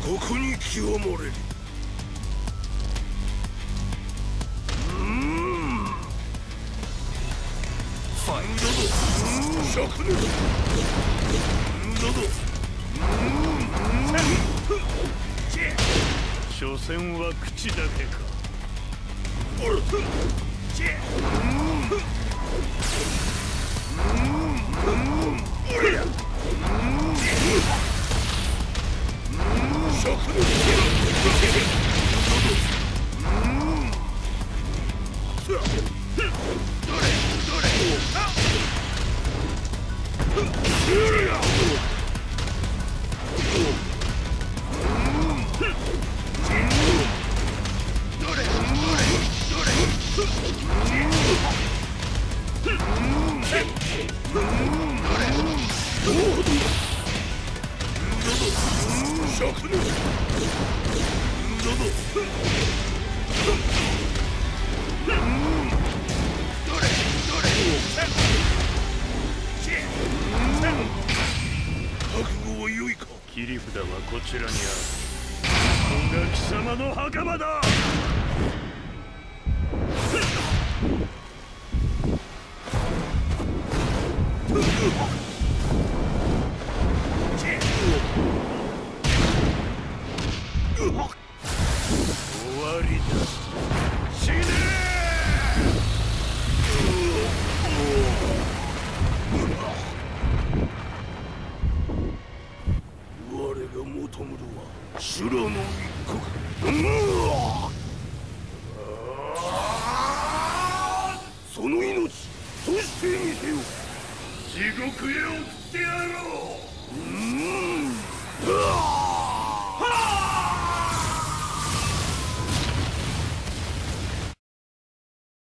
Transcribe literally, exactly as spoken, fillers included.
ここに清盛れる。ファイトだぞ。灼熱だぞ。所詮は口だけか。おら切り札はこちらにある。ここが貴様の墓場だ。終わりだ。死ねー。我が求むるは修羅の一国。その命そしてみせよ。地獄へ送ってやろう。